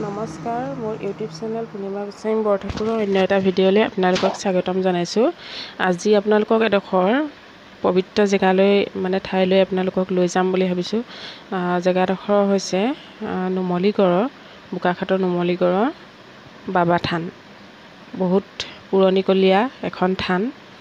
নমস্কাৰ, মোৰ YouTube channel পূৰ্ণিমা গোস্বামী বৰঠাকুৰৰ অন্য এটা ভিডিঅ'লৈ আপোনালোকক স্বাগতম জনাইছোঁ। আজি আপোনালোকক এডোখৰ পবিত্ৰ জেগালৈ ঠাইলৈ আপোনালোকক লৈ যাম বুলি ভাবিছোঁ। জেগাডোখৰ হৈছে নুমলীগড়ৰ বোকাখাটৰ নুমলীগড়ৰ বাবা থান। বহুত পুৰণিকলীয়া এখন থান।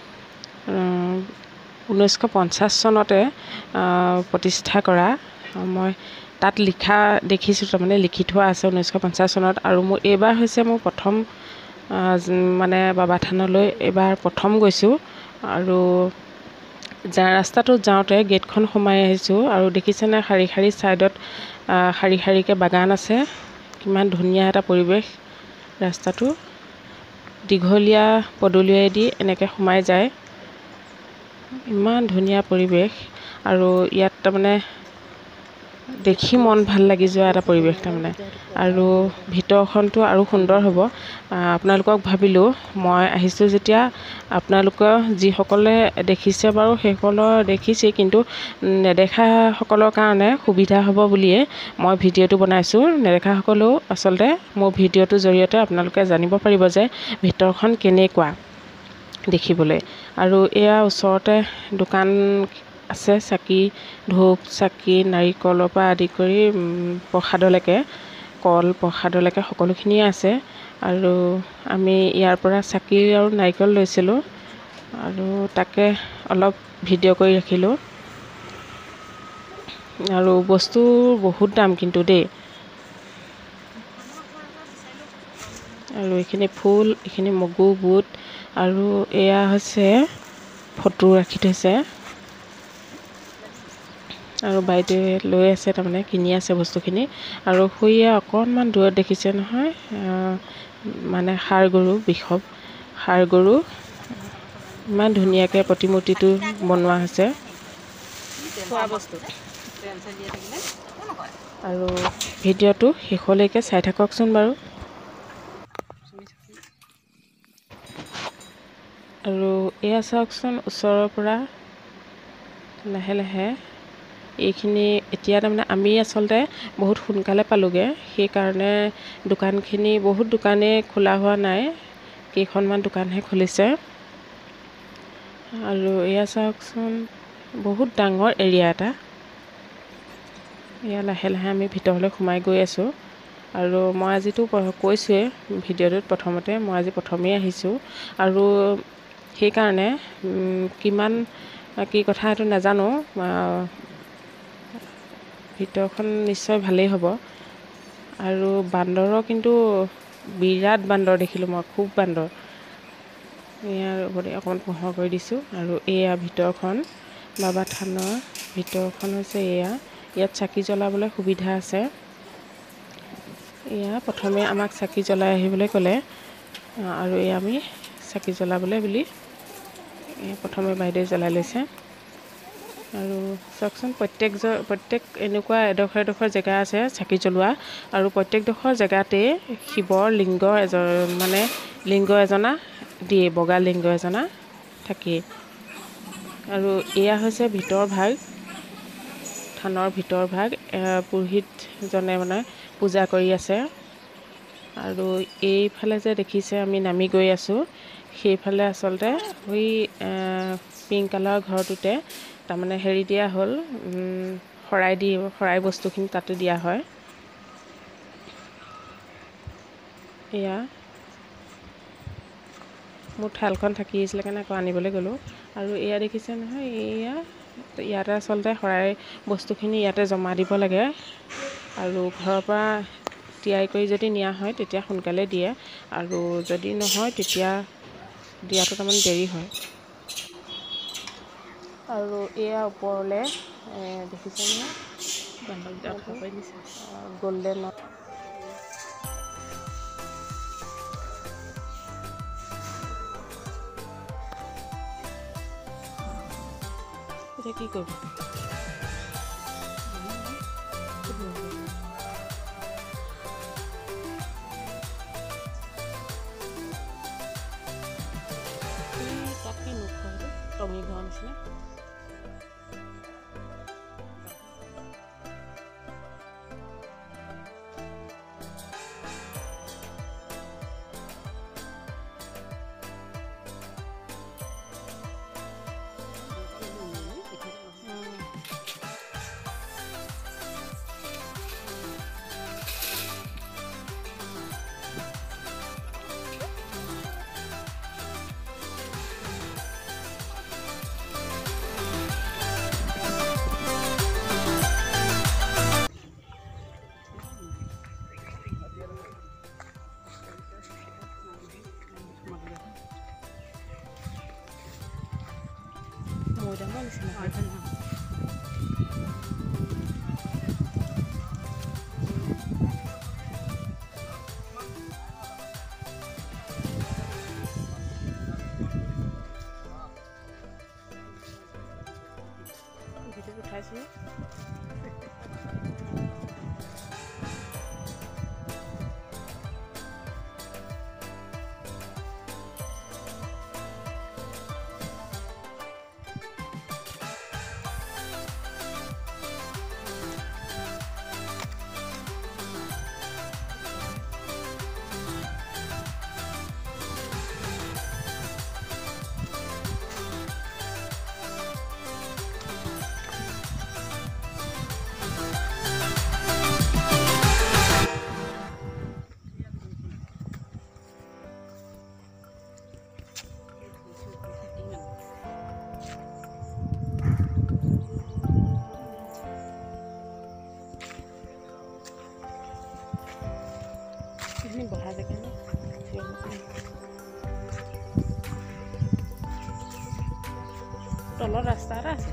1950 চনতে প্ৰতিষ্ঠা কৰা। মই তাত লিখা দেখিছোঁ, লিখি থোৱা আছে 1950 চনত। আৰু এইবাৰ হৈছে মোৰ প্ৰথম বাবা থানলৈ এইবাৰ প্ৰথম গৈছোঁ। আৰু ৰাস্তাটোত যাওঁতে গেটখন সোমাই আহিছোঁ আৰু দেখিছেনে শাৰী শাৰী ছাইডত শাৰী শাৰীকৈ বাগান আছে। কিমান ধুনীয়া এটা পৰিৱেশ। ৰাস্তাটো দীঘলীয়া পদূলিয়েদি এনেকৈ সোমাই যায়। ইমান ধুনীয়া পৰিৱেশ আৰু ইয়াত দেখি মন ভাল লাগি যোৱা এটা পৰিৱেশ আৰু ভিতৰখনটো আৰু সুন্দৰ হ'ব। আপোনালোকক ভাবিলোঁ মই আহিছোঁ যেতিয়া আপোনালোকে যিসকলে দেখিছে বাৰু সেইসকলৰ দেখিছেই, কিন্তু নেদেখাসকলৰ কাৰণে সুবিধা হ'ব বুলিয়ে মই ভিডিঅ'টো বনাইছোঁ। নেদেখাসকলেও আচলতে মোৰ ভিডিঅ'টোৰ জৰিয়তে আপোনালোকে জানিব পাৰিব যে ভিতৰখন কেনেকুৱা দেখিবলৈ। আৰু এয়া ওচৰতে দোকান আছে, চাকি ধূপ চাকি নাৰিকলৰ পৰা আদি কৰি প্ৰসাদলৈকে, কল প্ৰসাদলৈকে সকলোখিনিয়ে আছে। আৰু আমি ইয়াৰ পৰা চাকি আৰু নাৰিকল লৈছিলোঁ আৰু তাকে অলপ ভিডিঅ' কৰি ৰাখিলোঁ। আৰু বস্তু বহুত দাম কিন্তু দেই। আৰু এইখিনি ফুল, এইখিনি মগু বুট, আৰু এয়া হৈছে ফটো ৰাখি থৈছে। আৰু বাইদেৱে লৈ আছে, কিনি আছে বস্তুখিনি। আৰু খুৰীয়ে অকণমান দূৰত দেখিছে নহয়, ষাঁড় গৰু, বৃষভ ষাঁড় গৰু। ইমান ধুনীয়াকৈ প্ৰতিমূৰ্তিটো বনোৱা হৈছে। আৰু ভিডিঅ'টো শেষলৈকে চাই থাককচোন বাৰু। আৰু এয়া চাওকচোন ওচৰৰ পৰা লাহে লাহে এইখিনি। এতিয়া আমি আচলতে বহুত সোনকালে পালোঁগৈ, সেইকাৰণে দোকানখিনি বহুত দোকানেই খোলা হোৱা নাই, কেইখনমান দোকানহে খুলিছে। আৰু এয়া চাওকচোন বহুত ডাঙৰ এৰিয়া এটা। এয়া লাহে লাহে আমি ভিতৰলৈ সোমাই গৈ আছোঁ। আৰু মই আজিতো কৈছোঁৱেই ভিডিঅ'টোত প্ৰথমতে, মই আজি প্ৰথমেই আহিছোঁ। আৰু সেইকাৰণে কিমান কি কথা এইটো নাজানো। ভিতৰখন নিশ্চয় ভালেই হ'ব। আৰু বান্দৰৰ কিন্তু বিৰাট বান্দৰ দেখিলোঁ মই, খুব বান্দৰ। ইয়াৰ অকণমান পোহৰ কৰি দিছোঁ। আৰু এয়া ভিতৰখন, বাবা থানৰ ভিতৰখন হৈছে এয়া। ইয়াত চাকি জ্বলাবলৈ সুবিধা আছে। এয়া প্ৰথমে আমাক চাকি জ্বলাই আহিবলৈ ক'লে, আৰু এয়া আমি চাকি জ্বলাবলৈ বুলি প্ৰথমে বাইদেৱে জ্বলাই লৈছে। আৰু চাওকচোন প্ৰত্যেক এনেকুৱা এডোখৰ এডোখৰ জেগা আছে চাকি জ্বলোৱা। আৰু প্ৰত্যেকডোখৰ জেগাতেই শিৱৰ লিংগ এজনা দিয়ে, বগা লিংগ এজনা থাকেই। আৰু এয়া হৈছে ভিতৰ ভাগ, থানৰ ভিতৰ ভাগ। পুৰোহিতজনে পূজা কৰি আছে। আৰু এইফালে যে দেখিছে আমি নামি গৈ আছোঁ, সেইফালে আচলতে পিংক কালাৰৰ ঘৰটোতে হেৰি দিয়া হ'ল, শৰাই বস্তুখিনি তাতে দিয়া হয়। এয়া মোৰ থালখন থাকি আহিছিলে কাৰণে আকৌ আনিবলৈ গ'লোঁ। আৰু এয়া দেখিছে নহয়, ইয়াতে আচলতে শৰাই বস্তুখিনি ইয়াতে জমা দিব লাগে। আৰু ঘৰৰ পৰা তিয়াই কৰি যদি নিয়া হয় তেতিয়া সোনকালে দিয়ে, আৰু যদি নহয় তেতিয়া দিয়াটো দেৰি হয়। আৰু এয়া ওপৰলৈ দেখিছে নহয়, গল্ডেন এতিয়া কি কৰিব? তাত কি নোখোৱাটো টঙি ঘৰৰ নিচিনা। ভিডিঅ' উঠাইছোঁ। ini bahasa kan tolong rasta rasa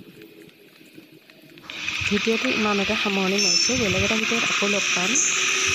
ভিডিঅ'টো ইমানতে সামৰণি মাৰিছোঁ। বেলেগ এটা ভিডিঅ'ত আকৌ লগ পাম।